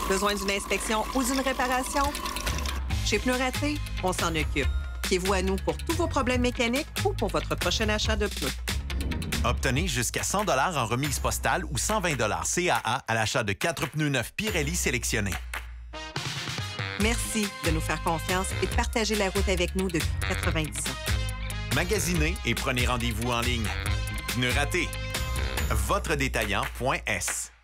Besoin d'une inspection ou d'une réparation? Chez Pneus Raté, on s'en occupe. Fiez-vous à nous pour tous vos problèmes mécaniques ou pour votre prochain achat de pneus. Obtenez jusqu'à 100 $ en remise postale ou 120 $ CAA à l'achat de 4 pneus neufs Pirelli sélectionnés. Merci de nous faire confiance et de partager la route avec nous depuis 90 ans. Magasinez et prenez rendez-vous en ligne. Pneus Raté. Votre détaillant.s